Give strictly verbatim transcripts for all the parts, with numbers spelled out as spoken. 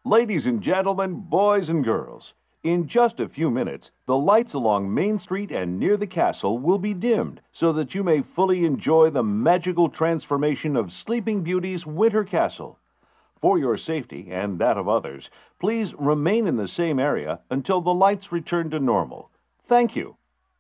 Ladies and gentlemen, boys and girls, in just a few minutes, the lights along Main Street and near the castle will be dimmed so that you may fully enjoy the magical transformation of Sleeping Beauty's winter castle. For your safety and that of others, please remain in the same area until the lights return to normal. Thank you.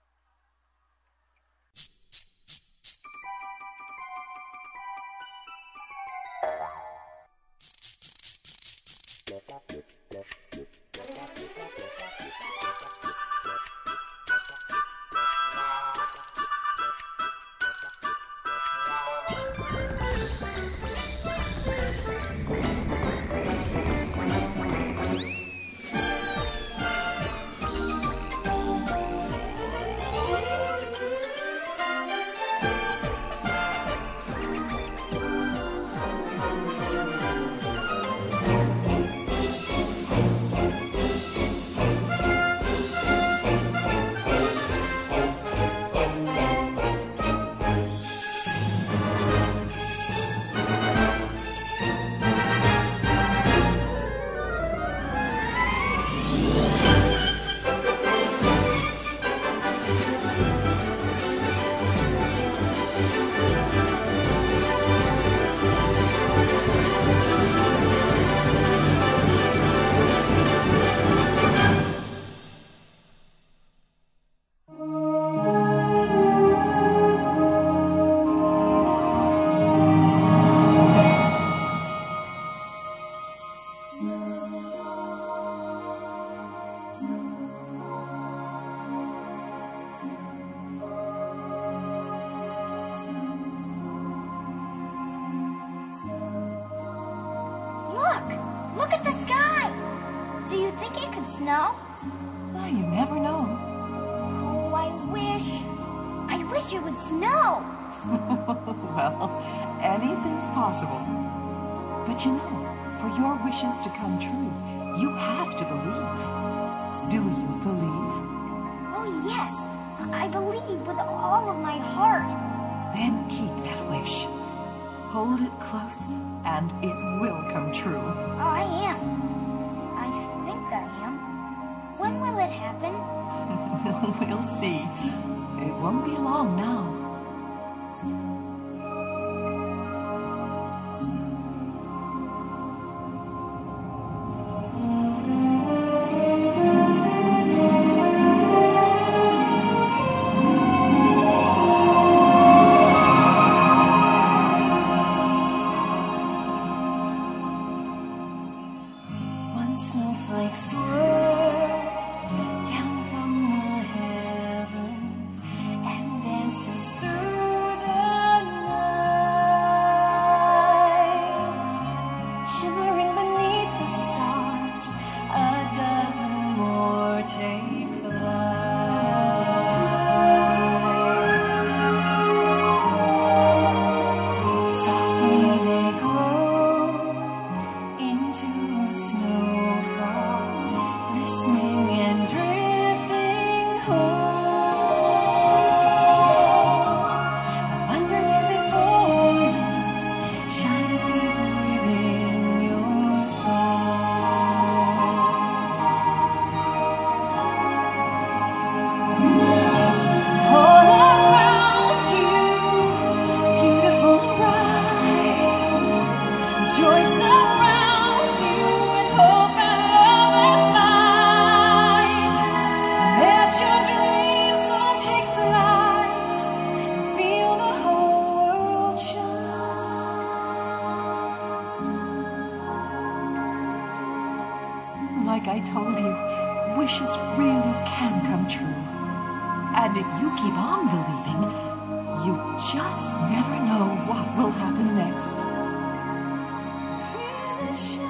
Look at the sky! Do you think it could snow? Well, you never know. Oh, I wish... I wish it would snow! Well, anything's possible. But you know, for your wishes to come true, you have to believe. Do you believe? Oh, yes. I believe with all of my heart. Then keep that wish. Hold it close, and it will come true. I am. I think I am. When will it happen? We'll see. It won't be long now. Snowflake swirls down from the heavens and dances through the night, shimmering beneath the stars. A dozen more take flight. Softly they grow into a snow, listening and drifting home. The wonder that before you shines deep within your soul. All around you, beautiful and bright, joy surrounds you with hope and love. Let your dreams all take flight and feel the whole world shine. Like I told you, wishes really can come true. And if you keep on believing, you just never know what will happen next. Feel the shine.